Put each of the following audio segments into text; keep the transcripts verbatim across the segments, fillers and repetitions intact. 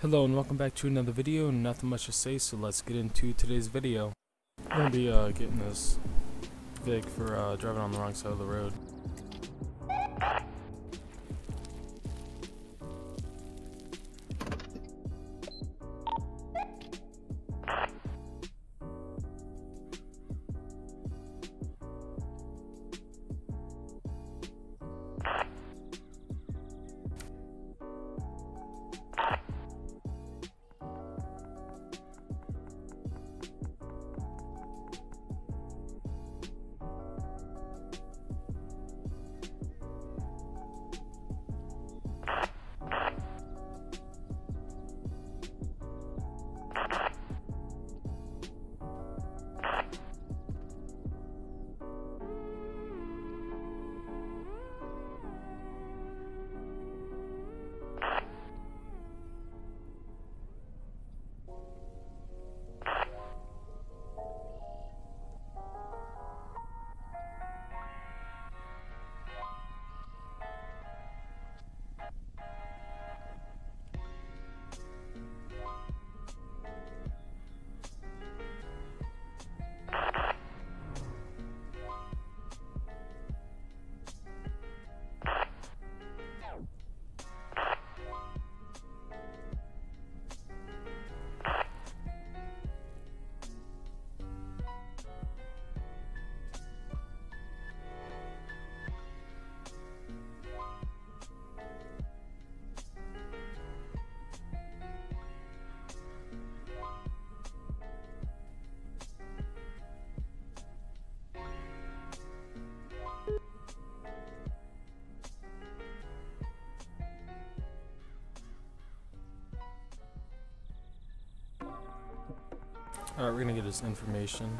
Hello and welcome back to another video. Nothing much to say, so let's get into today's video. I'm going to be uh, getting this Vic for uh, driving on the wrong side of the road. Alright, we're gonna get his information.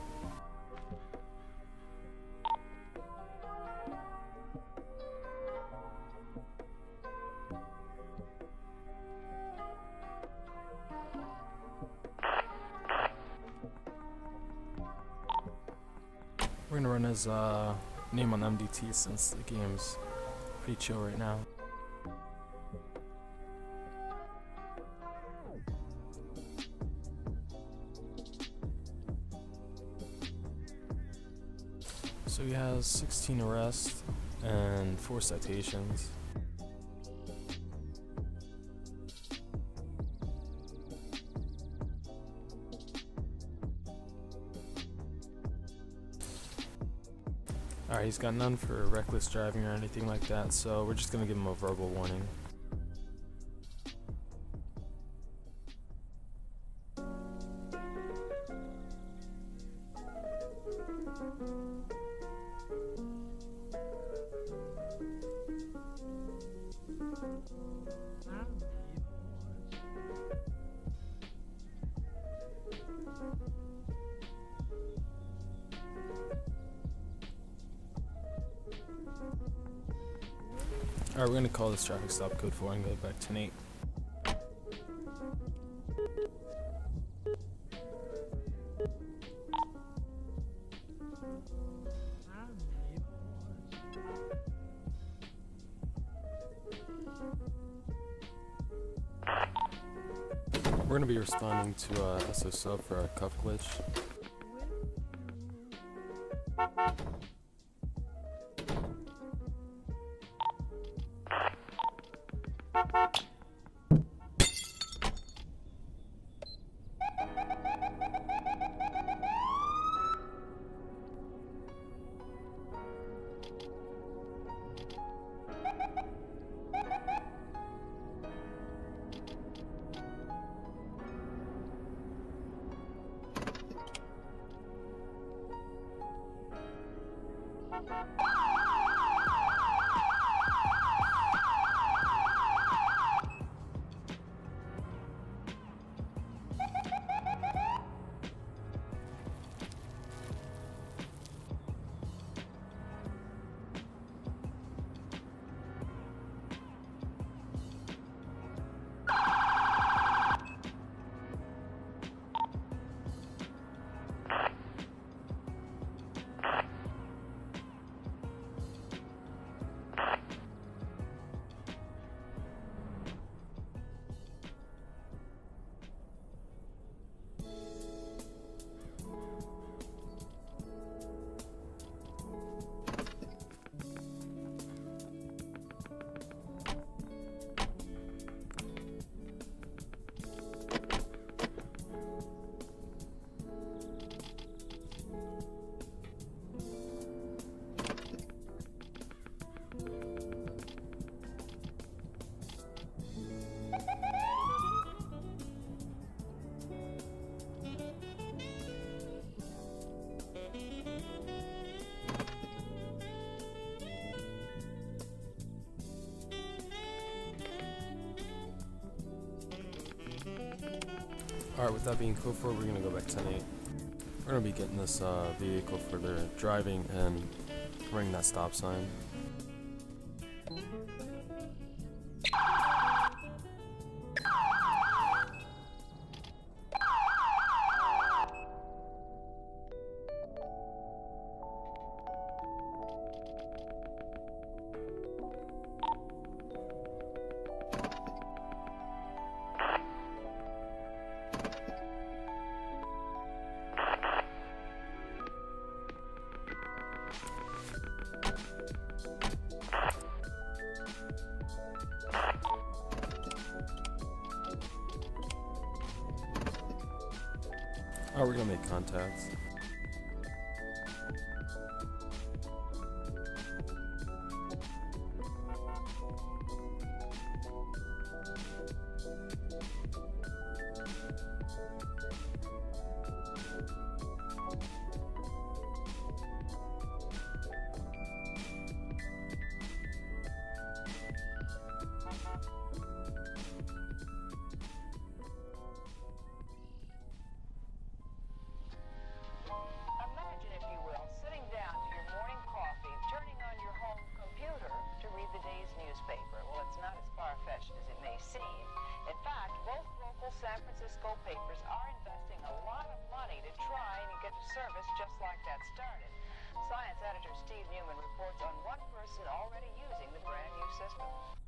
We're gonna run his uh, name on M D T since the game's pretty chill right now. So he has sixteen arrests and four citations. Alright, he's got none for reckless driving or anything like that, so we're just gonna give him a verbal warning. Alright, we're going to call this traffic stop code four and go back to Nate. We're going to be responding to uh, S S O for a cuff glitch. Alright, with that being code four, we're gonna go back ten eight. We're gonna be getting this uh, vehicle for their driving and running that stop sign. Oh, we're gonna make contacts. San Francisco papers are investing a lot of money to try and get a service just like that started. Science editor Steve Newman reports on one person already using the brand new system.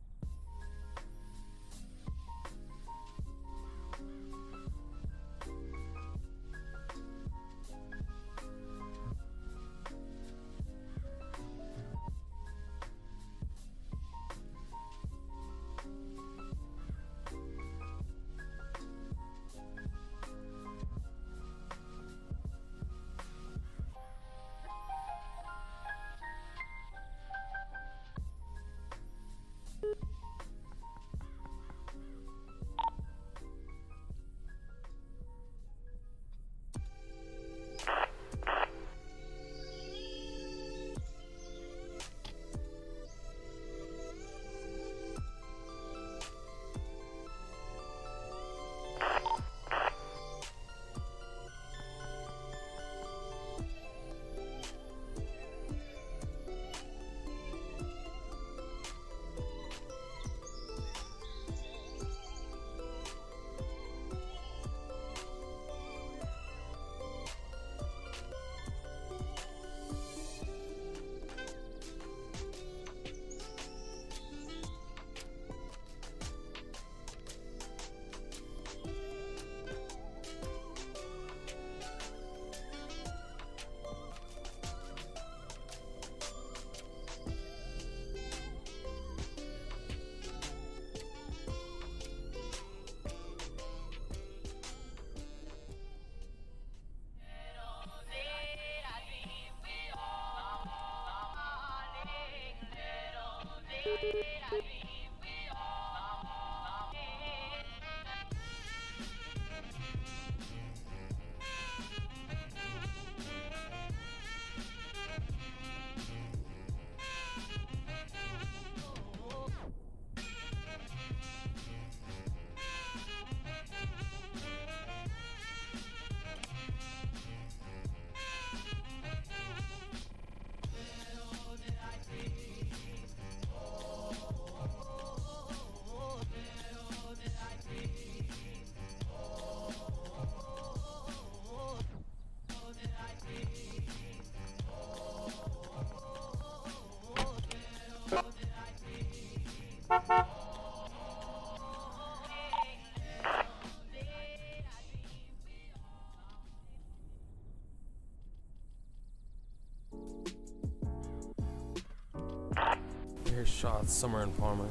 Here's shots somewhere in Palmer.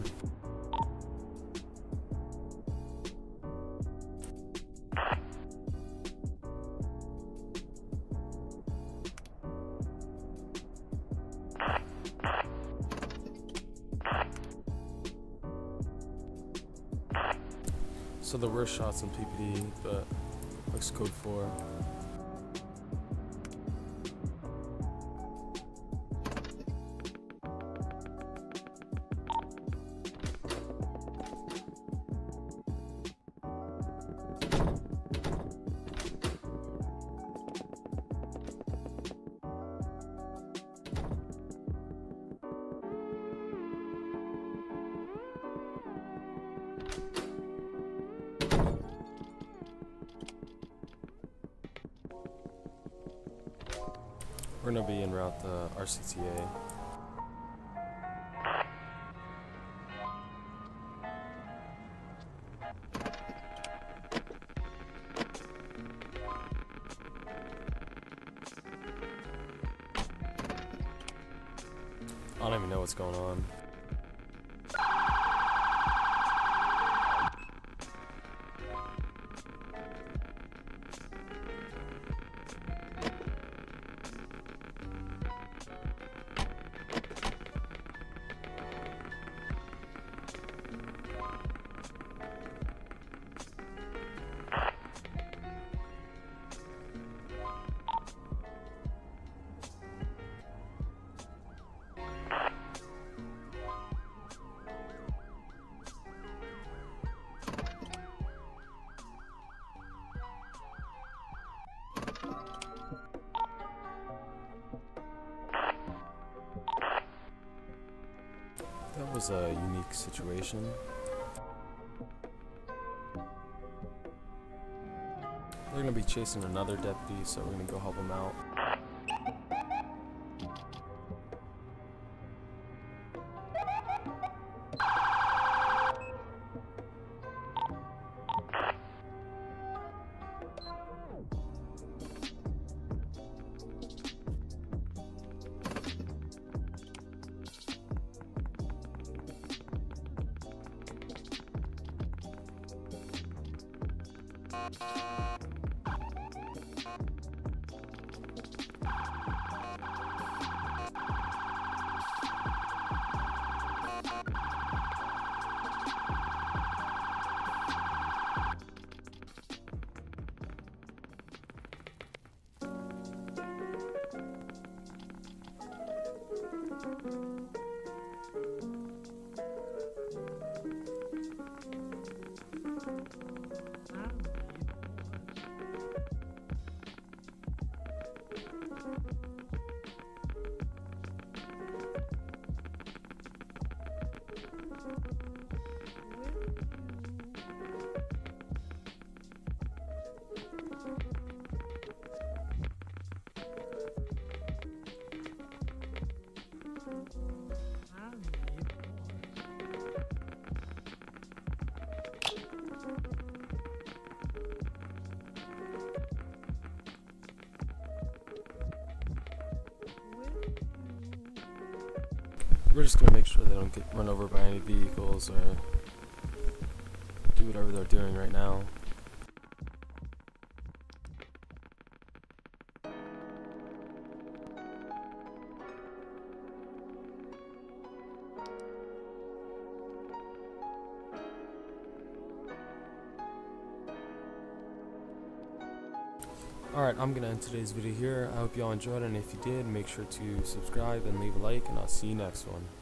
So there were shots in P P D, but looks code four. We're gonna be en route to R C S O. I don't even know what's going on. That was a unique situation. They're gonna be chasing another deputy, so we're gonna go help them out. We're just gonna make sure they don't get run over by any vehicles or do whatever they're doing right now. Alright, I'm gonna end today's video here. I hope y'all enjoyed it, and if you did, make sure to subscribe and leave a like, and I'll see you next one.